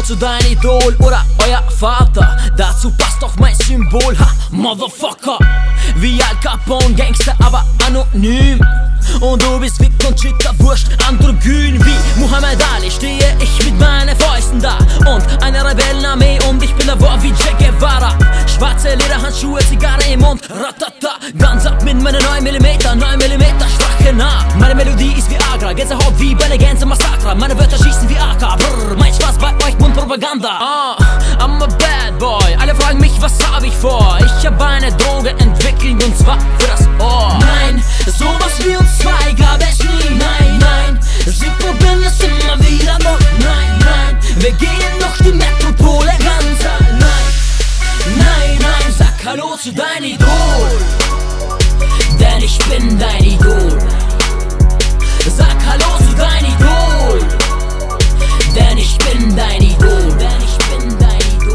zu dein Idol oder euer Vater. Dazu passt doch mein Symbol, ha, Motherfucker. Wie Al Capone, Gangster, aber anonym. Und du bist wie Conchita Wurst, androgyn. Wie Muhammad Ali stehe ich mit meinen Fäusten da und eine Rebellenarmee und ich bin der War wie Che Guevara. Schwarze Lederhandschuhe, Zigarre im Mund, ratata. Guns ab mit meinen 9mm, 9mm Sprache nah. Meine Melodie ist wie Agra, Gänsehaut wie bei einer Gänsemassaker. Meine Wörter schießen wie AK, brrr, mein Spaß bei euch Mundpropaganda. I'm a bad boy, alle fragen mich, was hab ich vor? Ich hab eine Droge entwickelt und zwar für das Ohr. Nein, sowas wie uns zwei gab es nie. Nein, nein, sie probieren es immer wieder, doch nein, nein, wir gehen noch die Metropole ganz allein. Nein, nein, sag Hallo zu dein Idol, denn ich bin dein Idol. Sag Hallo zu dein Idol, denn ich bin dein Idol, denn ich bin dein Idol.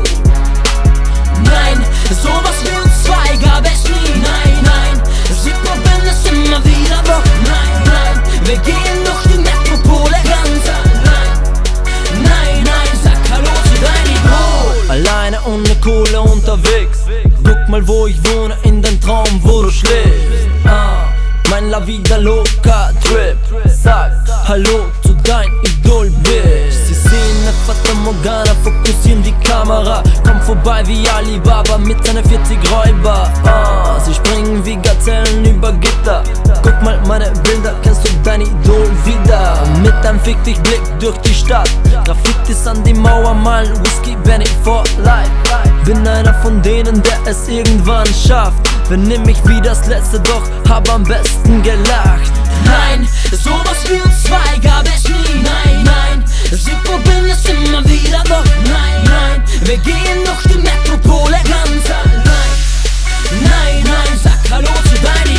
Nein, sowas wie uns zwei gab es nie. Nein, nein, sie probieren es immer wieder, doch nein, nein, wir gehen durch die Metropole ganz allein. Nein, nein, sag Hallo zu dein Idol. Alleine ohne Kohle unterwegs, guck mal wo ich wohne, in den Traum wo du schläfst. Mein La Vida Loca Trip, sag Hallo zu dein Idol, bitch. Sie sehen eine Fata Morgana, fokussieren die Kamera, komm vorbei wie Alibaba mit seinen 40 Räuber. Sie springen wie Gazellen über Gitter, guck mal meine Bilder, kennst du dein Idol wieder? Mit einem Fick dich Blick durch die Stadt, Graffitis an die Mauer malen, Whisky Benny for life. Bin einer von denen, der es irgendwann schafft, benimm mich wie das letzte, doch hab am besten gelacht. Nein, sowas wie uns zwei gab es nie. Nein, nein, sie probieren es immer wieder, doch nein, nein, wir gehen durch die Metropole ganz allein. Nein, nein, sag Hallo zu dein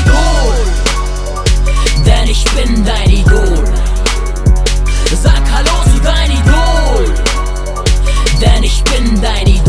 Idol, denn ich bin dein Idol. Sag Hallo zu dein Idol, denn ich bin dein Idol.